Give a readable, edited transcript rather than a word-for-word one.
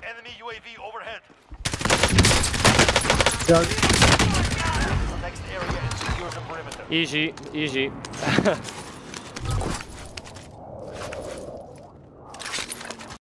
Enemy UAV overhead. Done. The next area and secure the perimeter. Easy, easy.